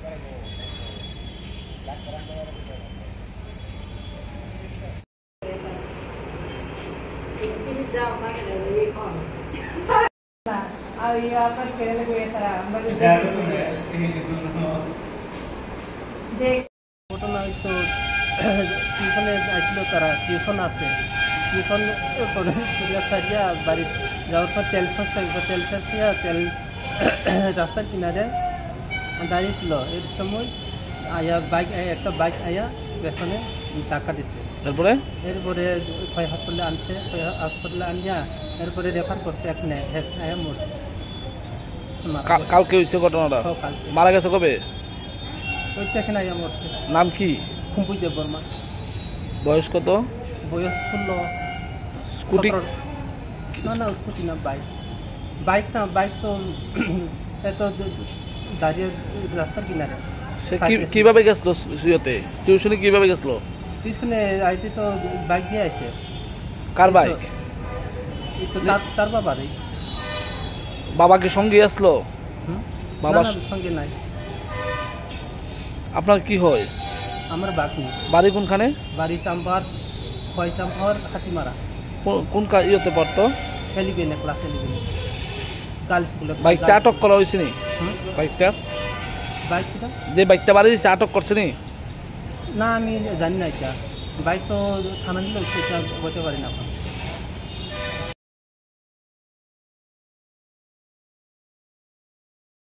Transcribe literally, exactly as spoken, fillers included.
ঘটনা তো টিউশনে আসছিল, তারা টিউশন আছে, টিউশন করে সারিয়া বাড়ি যাওয়ার পর তেল শেষ তেল শেষ হইয়া তেল রাস্তার কিনারে দাঁড়িয়েছিল। এর সময় আয়া বাইক একটা বাইক আয়া পেছনে টাকা দিছে। এরপরে এরপরে হসপিটালে আনছে, হসপিটালে আনিয়া এরপরে রেফার করছে, এখানে আয়া মরছে। কালকে হয়েছে ঘটনাটা? মারা গেছে কবে? ওইটা এখানে আয়া মরছে। নাম কি? কুম্পুই দেব বর্মা। বয়স কত? বয়স ষোলো। স্কুটি? না না স্কুটি না, বাইক। বাইক না, বাইক তো এত দাঁড়িয়ে রাস্তার কিনারে। সে কিভাবে গেছিল ইয়েতে, টিউশনে কিভাবে গেছিল? টিউশনে আইতে তো বাইক দিয়ে আসে। কার বাইক? তার বাবার। বাবাকে সঙ্গে আসলো? বাবার সঙ্গে নাই। আপনার কি হয়? আমার বাকি। বাড়ি কোনখানে? বাড়ি চাম্পার, খয় চাম্পার, হাতিমারা। কোন ইয়েতে পড়তো? এলিভেনে, ক্লাস এলিভেনে, গার্লস স্কুলে। বাইকটা আটক করা হয়েছে নি? বাইকটা বাইকটা যে বাইকটা বাড়ি দিচ্ছে আটক করছে নি? না আমি জানি না, এটা বাইক তো থানা দিলে সেটা বলতে পারি না।